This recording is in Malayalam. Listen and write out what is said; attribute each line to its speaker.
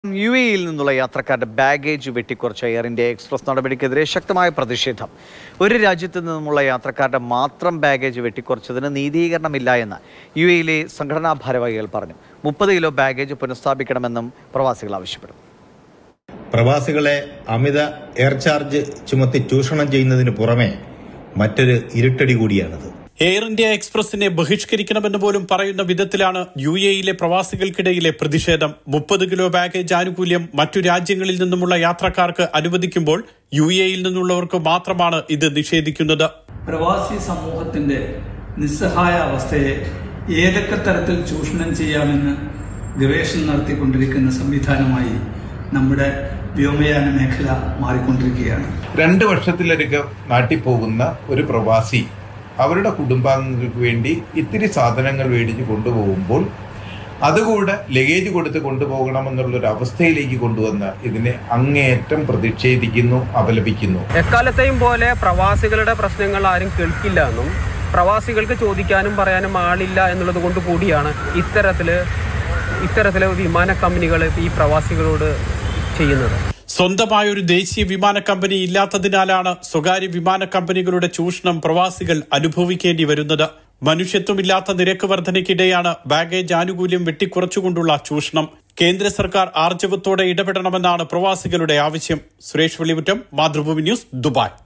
Speaker 1: യുഎഇയിൽ നിന്നുള്ള യാത്രക്കാരുടെ ബാഗേജ് വെട്ടിക്കുറച്ച എയർ ഇന്ത്യ എക്സ്പ്രസ് നടപടിക്കെതിരെ ശക്തമായ പ്രതിഷേധം. ഒരു രാജ്യത്തു നിന്നുമുള്ള യാത്രക്കാരുടെ മാത്രം ബാഗേജ് വെട്ടിക്കുറച്ചതിന് നീതീകരണമില്ല എന്ന് യുഎഇയിലെ സംഘടനാ ഭാരവാഹികൾ പറഞ്ഞു. 30 കിലോ ബാഗേജ് പുനഃസ്ഥാപിക്കണമെന്നും പ്രവാസികൾ ആവശ്യപ്പെടും.
Speaker 2: പ്രവാസികളെ അമിത എയർ ചാർജ് ചുമത്തി ചൂഷണം ചെയ്യുന്നതിന് പുറമെ മറ്റൊരു ഇരുട്ടടി കൂടിയാണിത്.
Speaker 3: എയർ ഇന്ത്യ എക്സ്പ്രസിനെ ബഹിഷ്കരിക്കണമെന്ന് പോലും പറയുന്ന വിധത്തിലാണ് യുഎഇയിലെ പ്രവാസികൾക്കിടയിലെ പ്രതിഷേധം. 30 കിലോ ബാഗേജ് ആനുകൂല്യം മറ്റു രാജ്യങ്ങളിൽ നിന്നുമുള്ള യാത്രക്കാർക്ക് അനുവദിക്കുമ്പോൾ യുഎഇയിൽ നിന്നുള്ളവർക്ക് മാത്രമാണ് ഇത് നിഷേധിക്കുന്നത്.
Speaker 4: പ്രവാസി സമൂഹത്തിന്റെ നിസ്സഹായ അവസ്ഥയെ ഏതൊക്കെ തരത്തിൽ ചൂഷണം ചെയ്യാമെന്ന് ഗവേഷണം നടത്തിക്കൊണ്ടിരിക്കുന്ന സംവിധാനമായി നമ്മുടെ വ്യോമയാന മേഖല മാറിക്കൊണ്ടിരിക്കുകയാണ്.
Speaker 5: 2 വർഷത്തിലധികം നാട്ടിൽ പോകുന്ന ഒരു പ്രവാസി അവരുടെ കുടുംബാംഗങ്ങൾക്ക് വേണ്ടി ഇത്തിരി സാധനങ്ങൾ മേടിച്ച് കൊണ്ടുപോകുമ്പോൾ അതുകൂടെ ലഗേജ് കൊടുത്ത് കൊണ്ടുപോകണമെന്നുള്ളൊരു അവസ്ഥയിലേക്ക് കൊണ്ടുവന്ന് ഇതിനെ അങ്ങേയറ്റം പ്രതിഷേധിക്കുന്നു, അപലപിക്കുന്നു.
Speaker 6: എക്കാലത്തെയും പോലെ പ്രവാസികളുടെ പ്രശ്നങ്ങൾ ആരും കേൾക്കില്ല എന്നും പ്രവാസികൾക്ക് ചോദിക്കാനും പറയാനും ആളില്ല എന്നുള്ളത് കൊണ്ട് കൂടിയാണ് ഇത്തരത്തില് വിമാന കമ്പനികൾ ഈ പ്രവാസികളോട് ചെയ്യുന്നത്.
Speaker 3: സ്വന്തമായൊരു ദേശീയ വിമാന കമ്പനി ഇല്ലാത്തതിനാലാണ് സ്വകാര്യ വിമാന കമ്പനികളുടെ ചൂഷണം പ്രവാസികൾ അനുഭവിക്കേണ്ടി വരുന്നത്. മനുഷ്യത്വമില്ലാത്ത നിരക്ക് വർധനയ്ക്കിടെയാണ് ബാഗേജ് ആനുകൂല്യം വെട്ടിക്കുറച്ചുകൊണ്ടുള്ള ചൂഷണം. കേന്ദ്ര സർക്കാർ ആർജവത്തോടെ ഇടപെടണമെന്നാണ് പ്രവാസികളുടെ ആവശ്യം. Suresh Vellimuttam, Mathrubhumi news, Dubai.